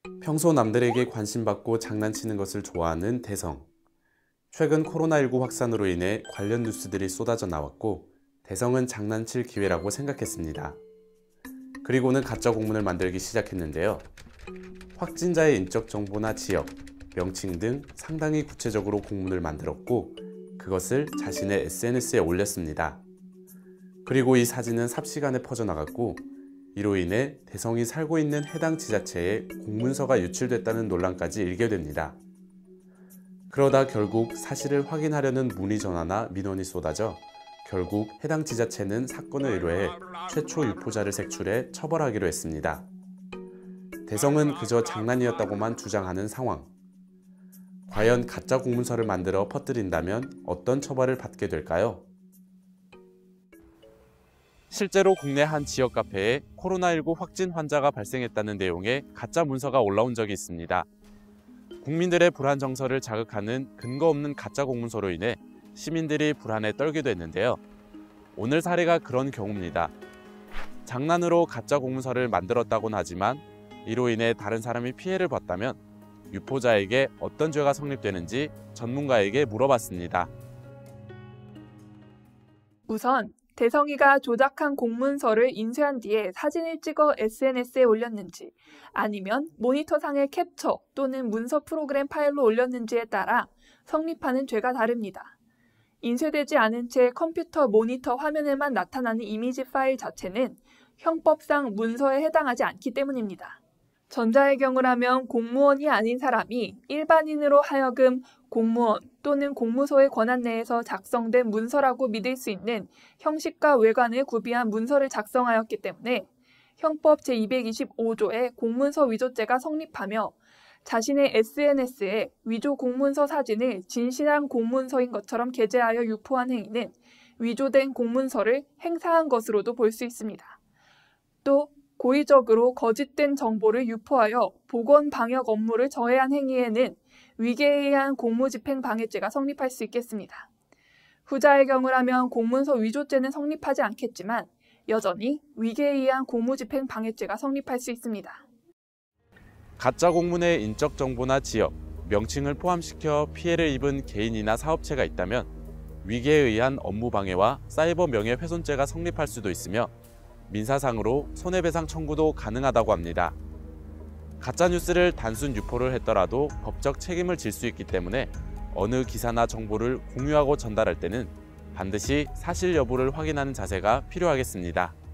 평소 남들에게 관심받고 장난치는 것을 좋아하는 대성. 최근 코로나19 확산으로 인해 관련 뉴스들이 쏟아져 나왔고 대성은 장난칠 기회라고 생각했습니다. 그리고는 가짜 공문을 만들기 시작했는데요. 확진자의 인적 정보나 지역, 명칭 등 상당히 구체적으로 공문을 만들었고 그것을 자신의 SNS에 올렸습니다. 그리고 이 사진은 삽시간에 퍼져나갔고 이로 인해 대성이 살고 있는 해당 지자체에 공문서가 유출됐다는 논란까지 일게 됩니다. 그러다 결국 사실을 확인하려는 문의 전화나 민원이 쏟아져 결국 해당 지자체는 사건을 의뢰해 최초 유포자를 색출해 처벌하기로 했습니다. 대성은 그저 장난이었다고만 주장하는 상황. 과연 가짜 공문서를 만들어 퍼뜨린다면 어떤 처벌을 받게 될까요? 실제로 국내 한 지역 카페에 코로나19 확진 환자가 발생했다는 내용의 가짜 문서가 올라온 적이 있습니다. 국민들의 불안 정서를 자극하는 근거 없는 가짜 공문서로 인해 시민들이 불안에 떨기도 했는데요. 오늘 사례가 그런 경우입니다. 장난으로 가짜 공문서를 만들었다고는 하지만 이로 인해 다른 사람이 피해를 봤다면 유포자에게 어떤 죄가 성립되는지 전문가에게 물어봤습니다. 우선 대성이가 조작한 공문서를 인쇄한 뒤에 사진을 찍어 SNS에 올렸는지 아니면 모니터상의 캡처 또는 문서 프로그램 파일로 올렸는지에 따라 성립하는 죄가 다릅니다. 인쇄되지 않은 채 컴퓨터 모니터 화면에만 나타나는 이미지 파일 자체는 형법상 문서에 해당하지 않기 때문입니다. 전자의 경우라면 공무원이 아닌 사람이 일반인으로 하여금 공무원 또는 공무소의 권한 내에서 작성된 문서라고 믿을 수 있는 형식과 외관을 구비한 문서를 작성하였기 때문에 형법 제225조의 공문서 위조죄가 성립하며 자신의 SNS에 위조 공문서 사진을 진실한 공문서인 것처럼 게재하여 유포한 행위는 위조된 공문서를 행사한 것으로도 볼 수 있습니다. 또 고의적으로 거짓된 정보를 유포하여 보건 방역 업무를 저해한 행위에는 위계에 의한 공무집행 방해죄가 성립할 수 있겠습니다. 후자의 경우라면 공문서 위조죄는 성립하지 않겠지만 여전히 위계에 의한 공무집행 방해죄가 성립할 수 있습니다. 가짜 공문의 인적 정보나 지역, 명칭을 포함시켜 피해를 입은 개인이나 사업체가 있다면 위계에 의한 업무 방해와 사이버 명예훼손죄가 성립할 수도 있으며 민사상으로 손해배상 청구도 가능하다고 합니다. 가짜뉴스를 단순 유포를 했더라도 법적 책임을 질 수 있기 때문에 어느 기사나 정보를 공유하고 전달할 때는 반드시 사실 여부를 확인하는 자세가 필요하겠습니다.